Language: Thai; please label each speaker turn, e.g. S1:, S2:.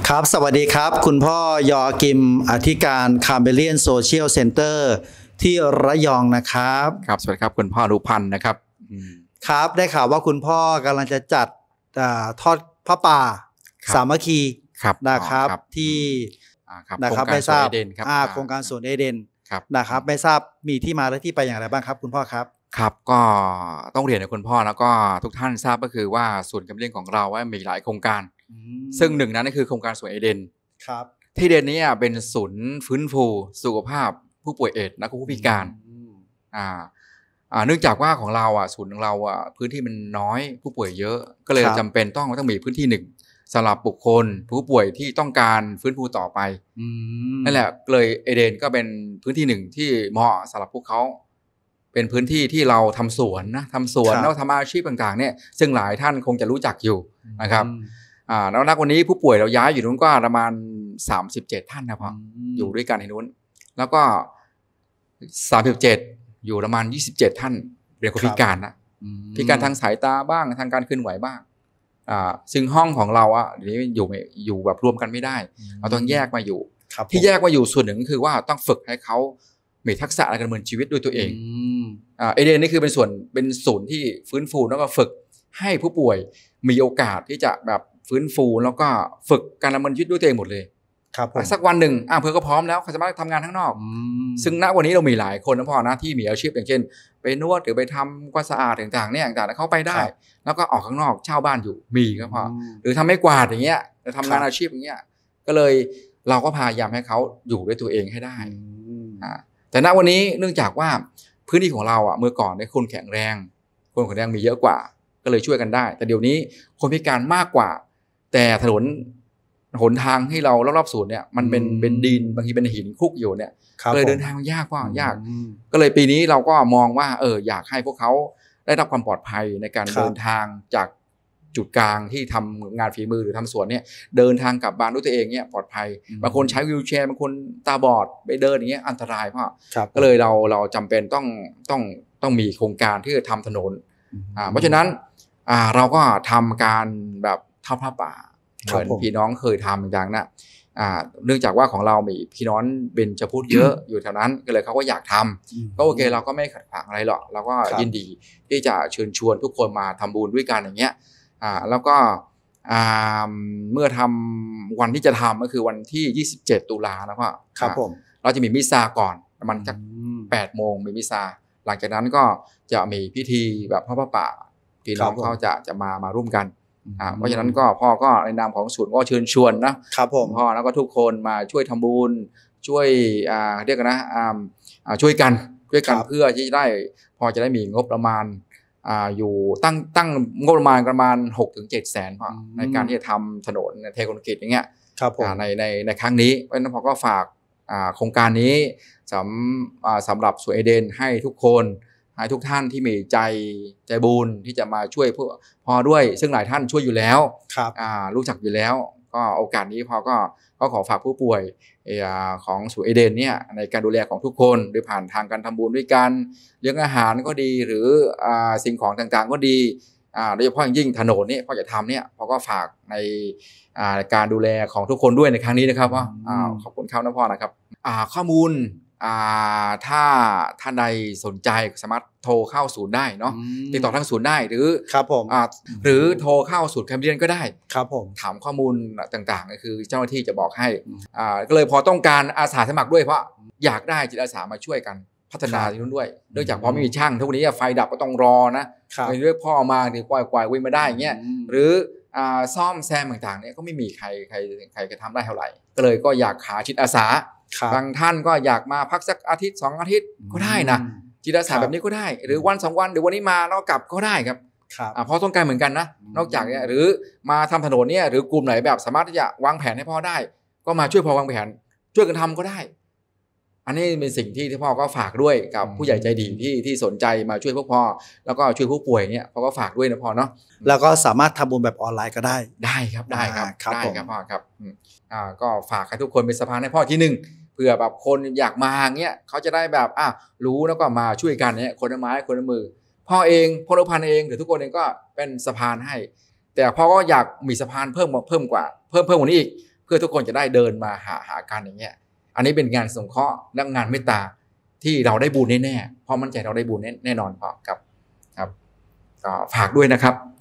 S1: ครับสวัสดีครับคุณพ่อยอกิมอธิการคาร์เบเลียนโซเชียลเซ็นเตอร์ที่ระยองนะครับ
S2: ครับสวัสดีครับคุณพ่อรุพันธ์นะครับ
S1: ครับได้ข่าวว่าคุณพ่อกำลังจะจัดทอดพระป่าสามัคคีนะครับที่นะครับไม่ทราบโครงการสวนเอเดนนะครับไม่ทราบมีที่มาและที่ไปอย่างไรบ้างครับคุณพ่อครับ
S2: ครับก็ต้องเรียนให้คุณพ่อแล้วก็ทุกท่านทราบก็คือว่าศูนย์การเลี้ยงของเราว่ามีหลายโครงการซึ่งหนึ่งนั้นก็คือโครงการสวนเอเดน
S1: ครับ
S2: ที่เดนนี้เป็นศูนย์ฟื้นฟูสุขภาพผู้ป่วยเอดส์และผู้พิการเนื่องจากว่าของเราศูนย์ของเราพื้นที่มันน้อยผู้ป่วยเยอะก็เลยจำเป็นต้องมีพื้นที่หนึ่งสำหรับบุคคลผู้ป่วยที่ต้องการฟื้นฟูต่อไปนั่นแหละเลยเอเดนก็เป็นพื้นที่หนึ่งที่เหมาะสำหรับพวกเขาเป็นพื้นที่ที่เราทำสวนแล้วทำอาชีพต่างๆเนี่ยซึ่งหลายท่านคงจะรู้จักอยู่นะครับแล้วนักวันนี้ผู้ป่วยเราย้ายอยู่นู้นก็ประมาณ37ท่านนะพ่ออยู่ด้วยกันที่นู้นแล้วก็37อยู่ประมาณ27ท่านเป็นคนพิการนะพิการทางสายตาบ้างทางการเคลื่อนไหวบ้างซึ่งห้องของเราเดี๋ยวนี้อยู่แบบรวมกันไม่ได้เราต้องแยกมาอยู่ที่แยกมาอยู่ส่วนหนึ่งก็คือว่าต้องฝึกให้เขามีทักษะในการดำเนินชีวิตด้วยตัวเองเอเดนนี่คือเป็นศูนย์ที่ฟื้นฟูแล้วก็ฝึกให้ผู้ป่วยมีโอกาสที่จะแบบฟื้นฟูแล้วก็ฝึกการดำเนินชีวิตด้วยตัวเองหมดเลยสักวันหนึ่งเพื่อก็พร้อมแล้วเขาสามารถทำงานข้างนอกซึ่งณวันนี้เรามีหลายคนนะพ่อนะที่มีอาชีพอย่างเช่นไปนวดหรือไปทำความสะอาดต่างๆเนี่ยต่างๆเขาไปได้แล้วก็ออกข้างนอกเช่าบ้านอยู่มีครับพ่อหรือทำไม่กวาดอย่างเงี้ยทำงานอาชีพอย่างเงี้ยก็เลยเราก็พยายามให้เขาอยู่ด้วยตัวเองให้ได้แต่ณวันนี้เนื่องจากว่าพื้นที่ของเราเมื่อก่อนเนี่ยคนแข็งแรงมีเยอะกว่าก็เลยช่วยกันได้แต่เดี๋ยวนี้คนพิการมากกว่าแต่ถนนหนทางให้เรารอบๆศูนย์เนี่ยมันเป็นดินบางทีเป็นหินคลุกอยู่เนี่ยก็เลยเดินทางยากก็เลยปีนี้เราก็มองว่าอยากให้พวกเขาได้รับความปลอดภัยในการเดินทางจากจุดกลางที่ทำงานฝีมือหรือทำสวนเนี่ยเดินทางกลับบ้านด้วยตัวเองเนี่ยปลอดภัยบางคนใช้วีลแชร์บางคนตาบอดไปเดินอย่างเงี้ยอันตรายพ่อก็เลยเราจำเป็นต้องมีโครงการที่จะทำถนนเพราะฉะนั้นเราก็ทำการแบบทอดผ้าป่าเหมือนพี่น้องเคยทำอย่างนั้นเนื่องจากว่าของเรามีพี่น้องเบญจพุทธเยอะอยู่แถวนั้นก็เลยเขาก็อยากทำก็โอเคเราก็ไม่ขัดขวางอะไรหรอกเราก็ยินดีที่จะเชิญชวนทุกคนมาทำบุญด้วยกันอย่างเงี้ยแล้วก็เมื่อทำวันที่จะทำก็คือวันที่27ตุลานะพ่อ
S1: ครับผม
S2: เราจะมีมิสซาก่อนประมาณจาก8 โมงมีมิสซาหลังจากนั้นก็จะมีพิธีแบบทอดผ้าป่าพี่น้องเขาจะมาร่วมกันเพราะฉะนั้นก็พ่อก็ในนามของศูนย์ก็เชิญชวนนะครับผมพ่อแล้วก็ทุกคนมาช่วยทำบุญช่วยเรียกกันนะช่วยกันเพื่อที่จะได้พอจะได้มีงบประมาณอยู่ตั้งงบประมาณ 6-7 แสนพอในการที่จะทำถนนเทคอนกรีตอย่างเงี้ยในครั้งนี้เพราะฉะนั้นพ่อก็ฝากโครงการนี้สำหรับสวนเอเดนให้ทุกคนให้ทุกท่านที่มีใจบุญที่จะมาช่วยพ่อด้วยซึ่งหลายท่านช่วยอยู่แล้วรู้จักอยู่แล้วก็โอกาสนี้พ่อก็ขอฝากผู้ป่วยของสวนเอเดนเนี่ยในการดูแลของทุกคนโดยผ่านทางการทำบุญด้วยกันเลี้ยงอาหารก็ดีหรือสิ่งของต่างๆก็ดีโดยเฉพาะอย่างยิ่งถนนเนี่ยพ่อจะทำเนี่ยพ่อก็ฝากในการดูแลของทุกคนด้วยในครั้งนี้นะครับว่าขอบคุณครับนะพ่อนะครับข้อมูลถ้าท่านใดสนใจสามารถโทรเข้าศูนย์ได้เนาะติดต่อทางศูนย์ได้หรือ
S1: ครับผม
S2: หรือโทรเข้าศูนย์แคมเปญก็ได้
S1: ครับผม
S2: ถามข้อมูลต่างๆก็คือเจ้าหน้าที่จะบอกให้ก็เลยพอต้องการอาสาสมัครด้วยเพราะอยากได้จิตอาสามาช่วยกันพัฒนาที่นู้นด้วยเนื่องจากพอไม่มีช่างทุกวันนี้ไฟดับก็ต้องรอนะเรื่องพ่อมาถึงกว่าวิ่งมาได้อย่างเงี้ยหรือซ่อมแซมต่างๆเนี่ยก็ไม่มีใครจะทำได้เท่าไหร่ก็เลยก็อยากหาจิตอาสาบางท่านก็อยากมาพักสักอาทิตย์2 อาทิตย์ก็ได้นะจิตอาสาแบบนี้ก็ได้หรือวัน2 วันเดี๋ยววันนี้มาแล้วกลับก็ได้ครับเพราะต้องการเหมือนกันนะนอกจากเนี่ยหรือมาทำถนนเนี่ยหรือกลุ่มไหนแบบสามารถที่จะวางแผนให้พ่อได้ก็มาช่วยพ่อวางแผนช่วยกันทำก็ได้อันนี้เป็นสิ่งที่พ่อก็ฝากด้วยกับผู้ใหญ่ใจดีที่สนใจมาช่วยพวกพ่อแล้วก็ช่วยผู้ป่วยเนี่ยพ่อก็ฝากด้วยนะพ่อเนาะ
S1: แล้วก็สามารถทำบุญแบบออนไลน์ก็
S2: ได้ครับพ่อครับก็ฝากให้ทุกคนเป็นสะพานให้พ่อที่หนึ่งเผื่อแบบคนอยากมาเงี้ยเขาจะได้แบบรู้แล้วก็มาช่วยกันเนี่ยคนละไม้คนละมือพ่อเองพ่อรุพันธ์เองหรือทุกคนเองก็เป็นสะพานให้แต่พ่อก็อยากมีสะพานเพิ่มกว่านี้อีกเพื่อทุกคนจะได้เดินมาหากันอย่างเงี้ยอันนี้เป็นงานสงเคราะห์และงานเมตตาที่เราได้บุญแน่ๆเพราะมั่นใจเราได้บุญแน่นอนครับก็ฝากด้วยนะครับ